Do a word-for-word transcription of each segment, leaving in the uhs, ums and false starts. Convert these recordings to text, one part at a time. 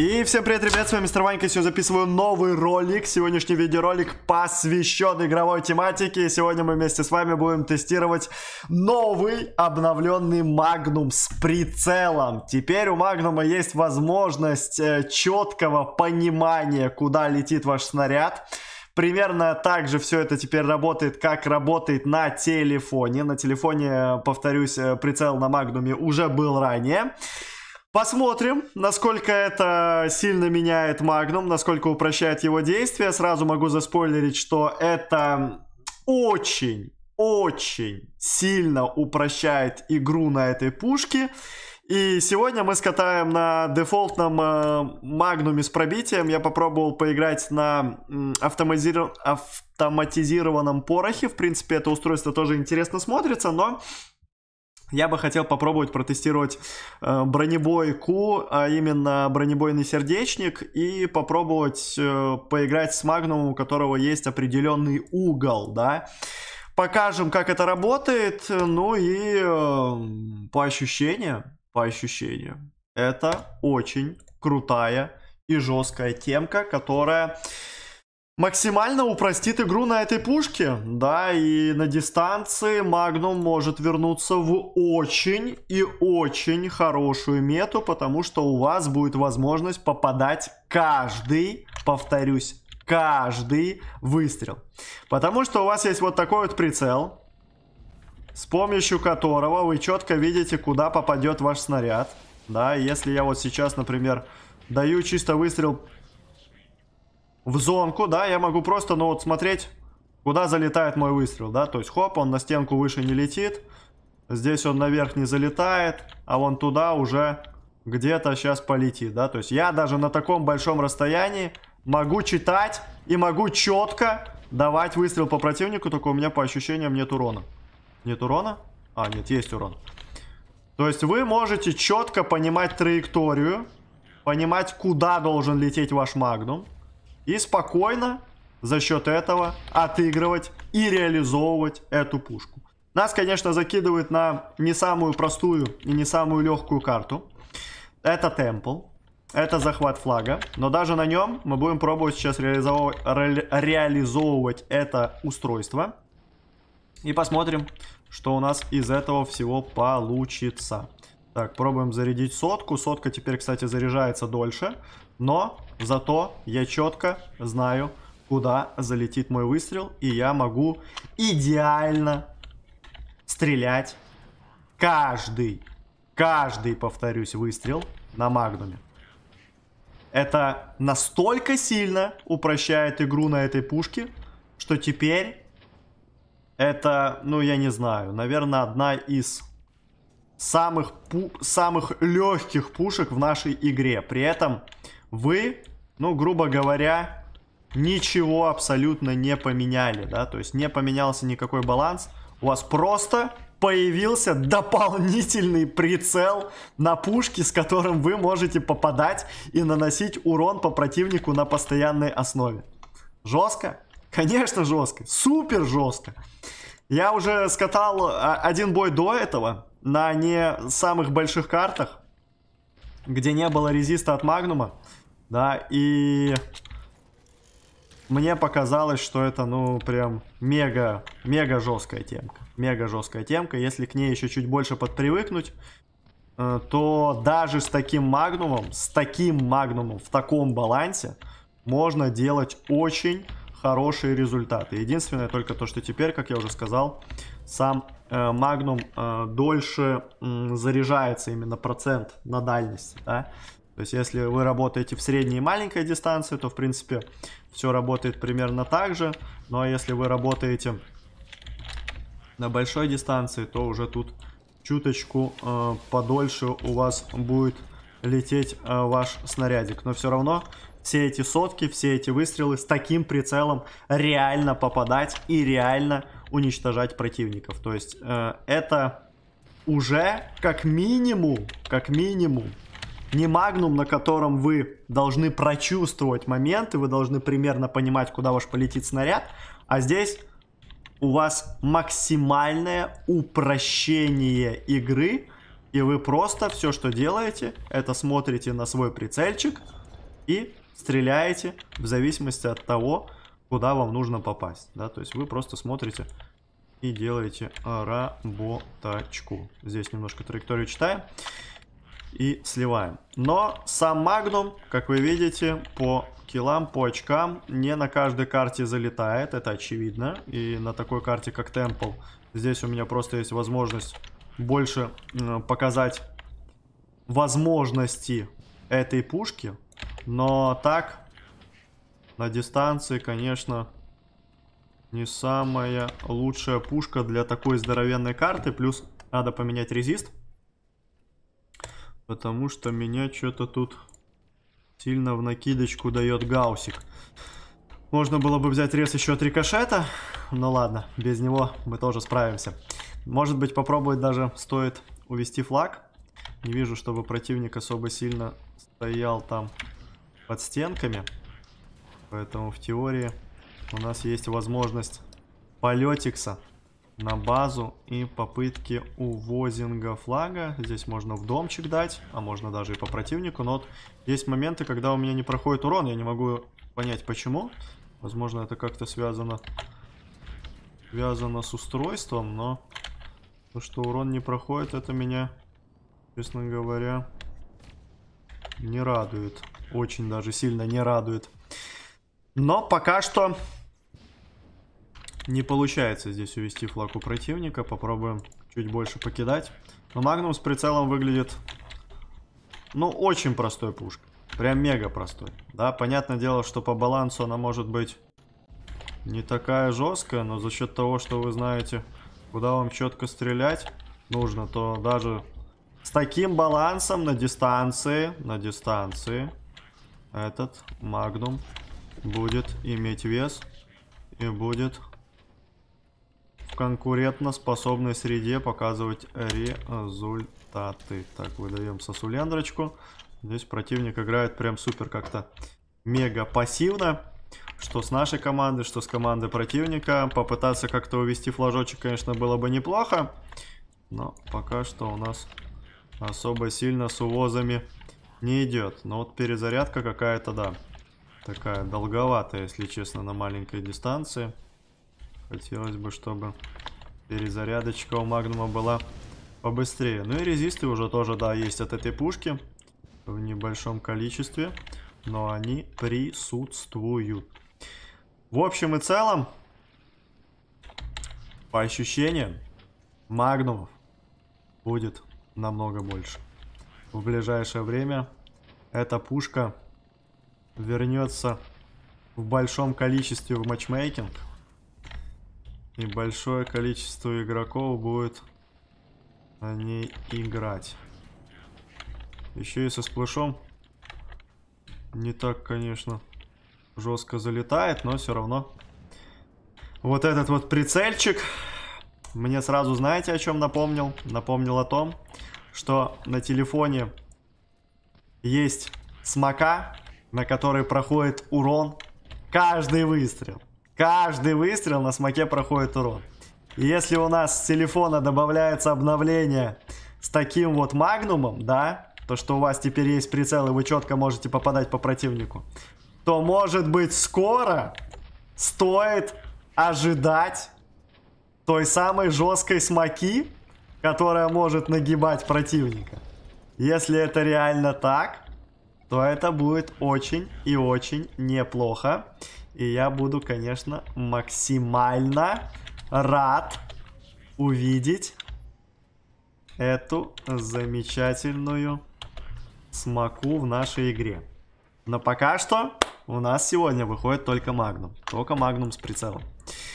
И всем привет, ребят, с вами Мистер Ванька. Сегодня записываю новый ролик. Сегодняшний видеоролик посвящен игровой тематике. Сегодня мы вместе с вами будем тестировать новый обновленный Magnum с прицелом. Теперь у Magnum есть возможность четкого понимания, куда летит ваш снаряд. Примерно так же все это теперь работает, как работает на телефоне. На телефоне, повторюсь, прицел на Magnum уже был ранее. Посмотрим, насколько это сильно меняет Magnum, насколько упрощает его действия. Сразу могу заспойлерить, что это очень, очень сильно упрощает игру на этой пушке. И сегодня мы скатаем на дефолтном э, Magnum с пробитием. Я попробовал поиграть на э, автоматизиров... автоматизированном порохе. В принципе, это устройство тоже интересно смотрится, но... Я бы хотел попробовать протестировать э, бронебой Q, а именно бронебойный сердечник, и попробовать э, поиграть с Magnum, у которого есть определенный угол, да. Покажем, как это работает, ну и э, по ощущениям, по ощущениям, это очень крутая и жесткая темка, которая... максимально упростит игру на этой пушке, да, и на дистанции Magnum может вернуться в очень и очень хорошую мету, потому что у вас будет возможность попадать каждый, повторюсь, каждый выстрел. Потому что у вас есть вот такой вот прицел, с помощью которого вы четко видите, куда попадет ваш снаряд, да, если я вот сейчас, например, даю чисто выстрел в зонку, да, я могу просто, ну вот, смотреть, куда залетает мой выстрел, да, то есть, хоп, он на стенку выше не летит, здесь он наверх не залетает, а вон туда уже где-то сейчас полетит, да, то есть, я даже на таком большом расстоянии могу читать и могу четко давать выстрел по противнику, только у меня по ощущениям нет урона. Нет урона? А, нет, есть урон. То есть, вы можете четко понимать траекторию, понимать, куда должен лететь ваш Magnum, и спокойно за счет этого отыгрывать и реализовывать эту пушку. Нас, конечно, закидывают на не самую простую и не самую легкую карту. Это Temple. Это захват флага. Но даже на нем мы будем пробовать сейчас реализовывать, ре, реализовывать это устройство. И посмотрим, что у нас из этого всего получится. Так, пробуем зарядить сотку. Сотка теперь, кстати, заряжается дольше. Но зато я четко знаю, куда залетит мой выстрел. И я могу идеально стрелять каждый, каждый, повторюсь, выстрел на Магнуме. Это настолько сильно упрощает игру на этой пушке, что теперь это, ну я не знаю, наверное, одна из самых, пу самых легких пушек в нашей игре. При этом... вы, ну, грубо говоря, ничего абсолютно не поменяли, да, то есть не поменялся никакой баланс, у вас просто появился дополнительный прицел на пушке, с которым вы можете попадать и наносить урон по противнику на постоянной основе. Жестко? Конечно, жестко. Супер жестко. Я уже скатал один бой до этого на не самых больших картах, где не было резиста от Магнума. Да, и мне показалось, что это, ну, прям мега, мега жесткая темка. Мега жесткая темка. Если к ней еще чуть больше подпривыкнуть, то даже с таким Магнумом, с таким Магнумом в таком балансе можно делать очень хорошие результаты. Единственное только то, что теперь, как я уже сказал, сам э, Магнум э, дольше э, заряжается, именно процент на дальности, да. То есть, если вы работаете в средней и маленькой дистанции, то, в принципе, все работает примерно так же. Но если вы работаете на большой дистанции, то уже тут чуточку э, подольше у вас будет лететь э, ваш снарядик. Но все равно все эти сотки, все эти выстрелы с таким прицелом реально попадать и реально уничтожать противников. То есть, э, это уже как минимум, как минимум, не Магнум, на котором вы должны прочувствовать моменты, вы должны примерно понимать, куда ваш полетит снаряд, а здесь у вас максимальное упрощение игры, и вы просто все, что делаете, это смотрите на свой прицельчик, и стреляете в зависимости от того, куда вам нужно попасть. Да? То есть вы просто смотрите и делаете работочку. Здесь немножко траекторию читаем и сливаем. Но сам Магнум, как вы видите, по киллам, по очкам не на каждой карте залетает, это очевидно. И на такой карте, как Темпл, здесь у меня просто есть возможность больше э, показать возможности этой пушки. Но так, на дистанции, конечно, не самая лучшая пушка для такой здоровенной карты. Плюс надо поменять резист, потому что меня что-то тут сильно в накидочку дает гаусик. Можно было бы взять рез еще от рикошета, но ладно, без него мы тоже справимся. Может быть, попробовать даже стоит увести флаг. Не вижу, чтобы противник особо сильно стоял там под стенками. Поэтому в теории у нас есть возможность полетикса на базу и попытки увозинга флага. Здесь можно в домчик дать, а можно даже и по противнику. Но вот есть моменты, когда у меня не проходит урон. Я не могу понять, почему. Возможно, это как-то связано, связано с устройством. Но то, что урон не проходит, это меня, честно говоря, не радует. Очень даже сильно не радует. Но пока что не получается здесь увести флаг у противника. Попробуем чуть больше покидать. Но Магнум с прицелом выглядит, ну, очень простой пушкой. Прям мега простой. Да, понятное дело, что по балансу она может быть не такая жесткая. Но за счет того, что вы знаете, куда вам четко стрелять нужно, то даже с таким балансом на дистанции, на дистанции этот Магнум будет иметь вес и будет в конкурентоспособной среде показывать результаты. Так, выдаем сосуляндрочку. Здесь противник играет прям супер как-то мега пассивно. Что с нашей командой, что с командой противника. Попытаться как-то увести флажочек, конечно, было бы неплохо. Но пока что у нас особо сильно с увозами не идет. Но вот перезарядка какая-то, да, такая долговатая, если честно, на маленькой дистанции. Хотелось бы, чтобы перезарядочка у Магнума была побыстрее. Ну и резисты уже тоже, да, есть от этой пушки. В небольшом количестве. Но они присутствуют. В общем и целом, по ощущениям, Магнумов будет намного больше. В ближайшее время эта пушка вернется в большом количестве в матчмейкинг. И большое количество игроков будет на ней играть. Еще и со сплэшом не так, конечно, жестко залетает, но все равно. Вот этот вот прицельчик мне сразу, знаете, о чем напомнил? Напомнил о том, что на телефоне есть смока, на который проходит урон каждый выстрел. Каждый выстрел на смоке проходит урон. И если у нас с телефона добавляется обновление с таким вот Магнумом, да, то, что у вас теперь есть прицел, и вы четко можете попадать по противнику, то, может быть, скоро стоит ожидать той самой жесткой смоки, которая может нагибать противника. Если это реально так, то это будет очень и очень неплохо. И я буду, конечно, максимально рад увидеть эту замечательную смоку в нашей игре. Но пока что у нас сегодня выходит только Магнум. Только Магнум с прицелом.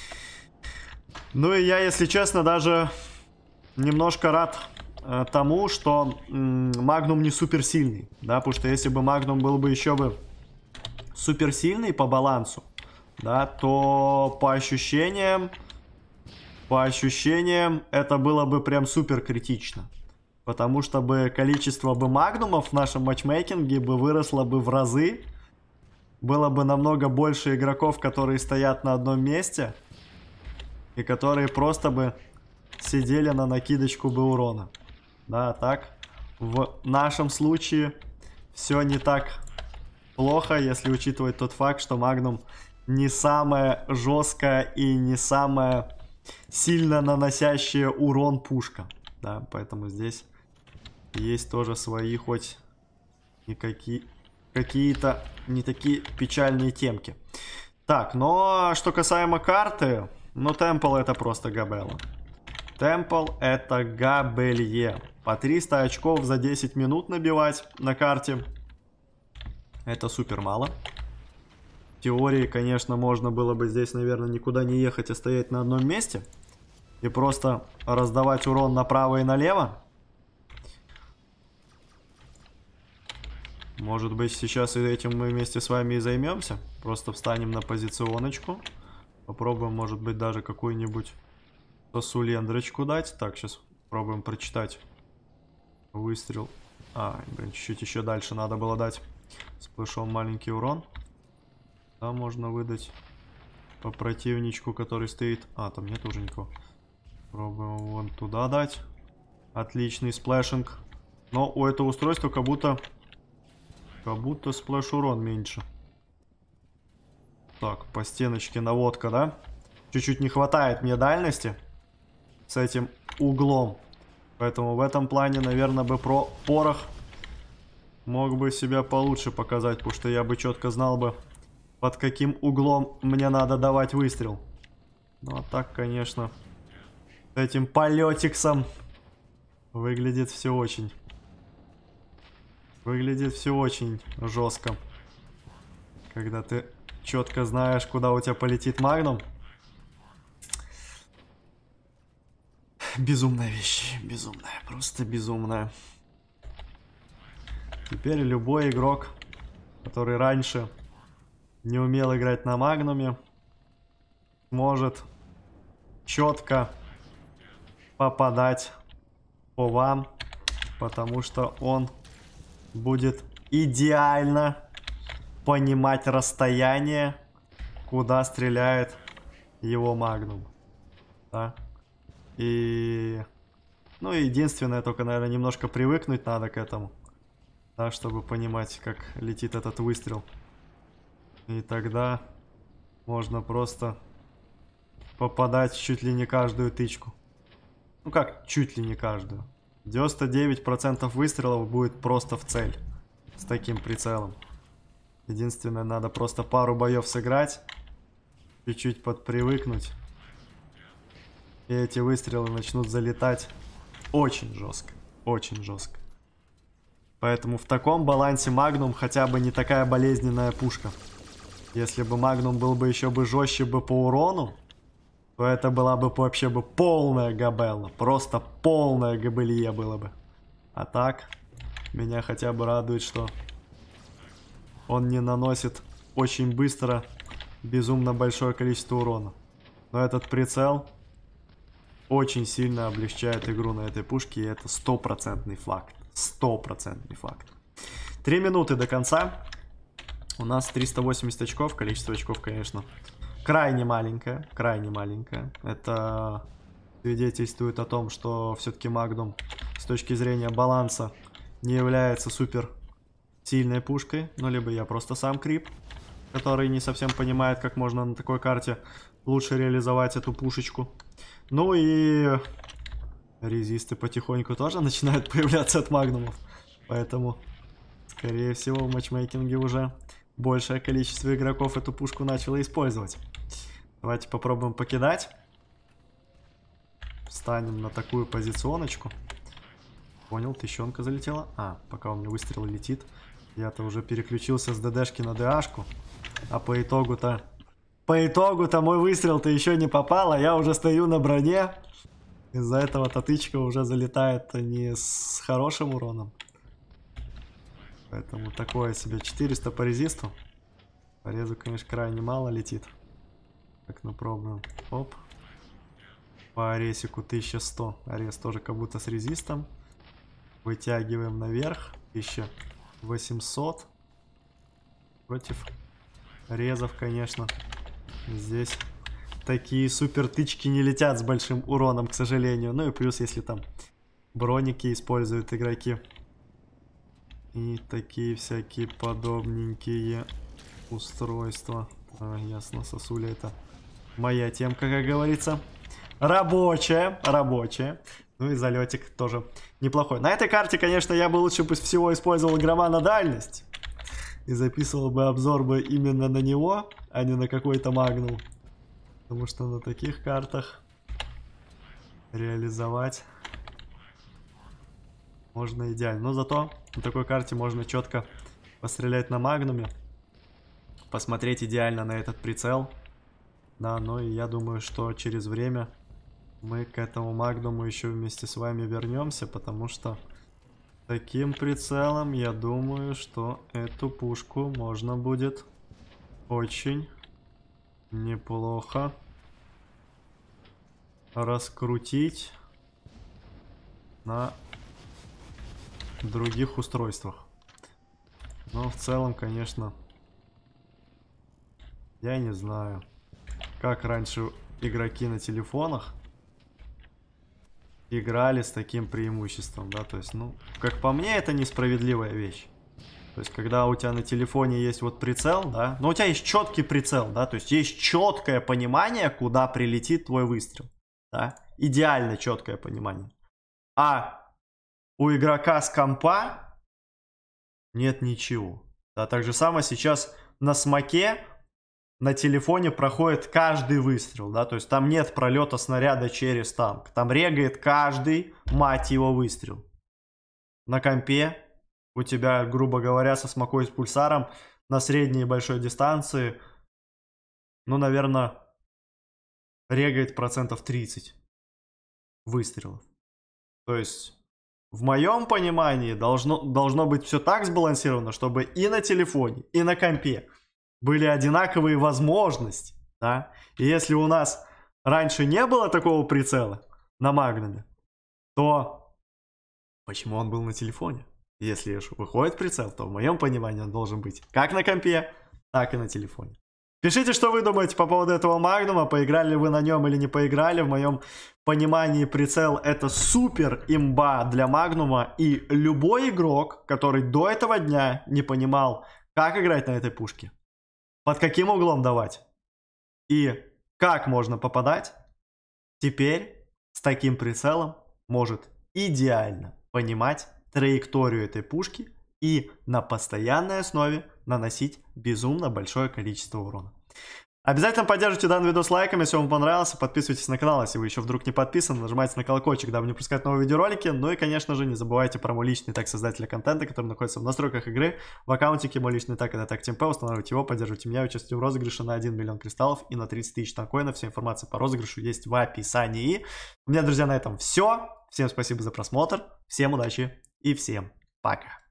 Ну и я, если честно, даже немножко рад э, тому, что Магнум не суперсильный. Да, потому что если бы Магнум был бы еще бы суперсильный по балансу, да, то по ощущениям, по ощущениям это было бы прям супер критично. Потому что бы количество бы Магнумов в нашем матчмейкинге бы выросло бы в разы. Было бы намного больше игроков, которые стоят на одном месте. И которые просто бы сидели на накидочку бы урона. Да, так. В нашем случае все не так плохо, если учитывать тот факт, что Магнум не самая жесткая и не самая сильно наносящая урон пушка. Да, поэтому здесь есть тоже свои хоть и какие... какие-то не такие печальные темки. Так, но что касаемо карты, ну Темпл это просто габелла. Темпл это габелье. По триста очков за десять минут набивать на карте. Это супер мало. В теории, конечно, можно было бы здесь, наверное, никуда не ехать, а стоять на одном месте. И просто раздавать урон направо и налево. Может быть, сейчас и этим мы вместе с вами и займемся. Просто встанем на позиционочку. Попробуем, может быть, даже какую-нибудь сосулендрочку дать. Так, сейчас пробуем прочитать. Выстрел. А, блин, чуть-чуть еще дальше надо было дать. Сплэшом маленький урон. Да, можно выдать по противничку, который стоит. А, там нет уже никого. Пробуем вон туда дать. Отличный сплэшинг. Но у этого устройства как будто... Как будто сплэш урон меньше. Так, по стеночке наводка, да? Чуть-чуть не хватает мне дальности с этим углом. Поэтому в этом плане, наверное, бы про порох мог бы себя получше показать. Потому что я бы четко знал бы, под каким углом мне надо давать выстрел. Ну а так, конечно, с этим полетиксом выглядит все очень... Выглядит все очень жестко. Когда ты четко знаешь, куда у тебя полетит Магнум. Безумная вещь. Безумная. Просто безумная. Теперь любой игрок, который раньше не умел играть на Магнуме, может четко попадать по вам. Потому что он... будет идеально понимать расстояние, куда стреляет его Магнум. Да? И... Ну, единственное, только, наверное, немножко привыкнуть надо к этому. Да, чтобы понимать, как летит этот выстрел. И тогда можно просто попадать чуть ли не каждую тычку. Ну как, чуть ли не каждую. девяносто девять процентов выстрелов будет просто в цель. С таким прицелом. Единственное, надо просто пару боев сыграть. Чуть-чуть подпривыкнуть. И эти выстрелы начнут залетать очень жестко. Очень жестко. Поэтому в таком балансе Магнум хотя бы не такая болезненная пушка. Если бы Магнум был бы еще бы жестче бы по урону, то это была бы вообще бы полная габелла. Просто полная габелье было бы. А так, меня хотя бы радует, что он не наносит очень быстро безумно большое количество урона. Но этот прицел очень сильно облегчает игру на этой пушке, и это стопроцентный факт. Стопроцентный факт. Три минуты до конца. У нас триста восемьдесят очков. Количество очков, конечно, крайне маленькое. Крайне маленькое. Это свидетельствует о том, что все-таки Магнум с точки зрения баланса не является супер сильной пушкой. Ну, либо я просто сам крип, который не совсем понимает, как можно на такой карте лучше реализовать эту пушечку. Ну и резисты потихоньку тоже начинают появляться от Магнумов. Поэтому, скорее всего, в матчмейкинге уже большее количество игроков эту пушку начало использовать. Давайте попробуем покидать. Встанем на такую позиционочку. Понял, тыщенка залетела. А, пока у меня выстрел летит, я-то уже переключился с ДДшки на ДАшку. А по итогу-то... По итогу-то мой выстрел-то еще не попал, а я уже стою на броне. Из-за этого татычка уже залетает не с хорошим уроном. Поэтому такое себе. четыреста по резисту. По резу, конечно, крайне мало летит. Так, ну пробуем. Оп. По аресику тысяча сто. Арес тоже как будто с резистом. Вытягиваем наверх. тысяча восемьсот. Против резов, конечно. Здесь такие супер тычки не летят с большим уроном, к сожалению. Ну и плюс, если там броники используют игроки. И такие всякие подобненькие устройства. А, ясно, сосуля это моя темка, как говорится. Рабочая, рабочая. Ну и залетик тоже неплохой. На этой карте, конечно, я бы лучше всего использовал грома на дальность. И записывал бы обзор бы именно на него, а не на какой-то магнум. Потому что на таких картах реализовать можно идеально. Но зато на такой карте можно четко пострелять на магнуме. Посмотреть идеально на этот прицел. Да, ну и я думаю, что через время мы к этому магнуму еще вместе с вами вернемся. Потому что таким прицелом, я думаю, что эту пушку можно будет очень неплохо раскрутить на других устройствах. Но в целом, конечно, я не знаю, как раньше игроки на телефонах играли с таким преимуществом, да, то есть, ну, как по мне, это несправедливая вещь. То есть, когда у тебя на телефоне есть вот прицел, да, но у тебя есть четкий прицел, да, то есть, есть четкое понимание, куда прилетит твой выстрел, да, идеально четкое понимание. А у игрока с компа нет ничего. Да, так же самое сейчас на смоке на телефоне проходит каждый выстрел, да, то есть там нет пролета снаряда через танк. Там регает каждый, мать его, выстрел. На компе у тебя, грубо говоря, со смокой с пульсаром на средней и большой дистанции, ну, наверное, регает процентов тридцать выстрелов. То есть в моем понимании должно, должно быть все так сбалансировано, чтобы и на телефоне, и на компе были одинаковые возможности, да? И если у нас раньше не было такого прицела на магнуме, то почему он был на телефоне? Если выходит прицел, то в моем понимании он должен быть как на компе, так и на телефоне. Пишите, что вы думаете по поводу этого магнума, поиграли ли вы на нем или не поиграли. В моем понимании прицел это супер имба для магнума, и любой игрок, который до этого дня не понимал, как играть на этой пушке, под каким углом давать и как можно попадать, теперь с таким прицелом может идеально понимать траекторию этой пушки и на постоянной основе наносить безумно большое количество урона. Обязательно поддержите данный видос лайком, если вам понравился. Подписывайтесь на канал, если вы еще вдруг не подписаны. Нажимайте на колокольчик, дабы не пропускать новые видеоролики. Ну и, конечно же, не забывайте про мой личный так создателя контента, который находится в настройках игры. В аккаунтике мой личный так, это так ТМП. Устанавливайте его, поддерживайте меня, участвуйте в розыгрыше на один миллион кристаллов и на тридцать тысяч танкоинов. Вся информация по розыгрышу есть в описании. У меня, друзья, на этом все. Всем спасибо за просмотр, всем удачи и всем пока.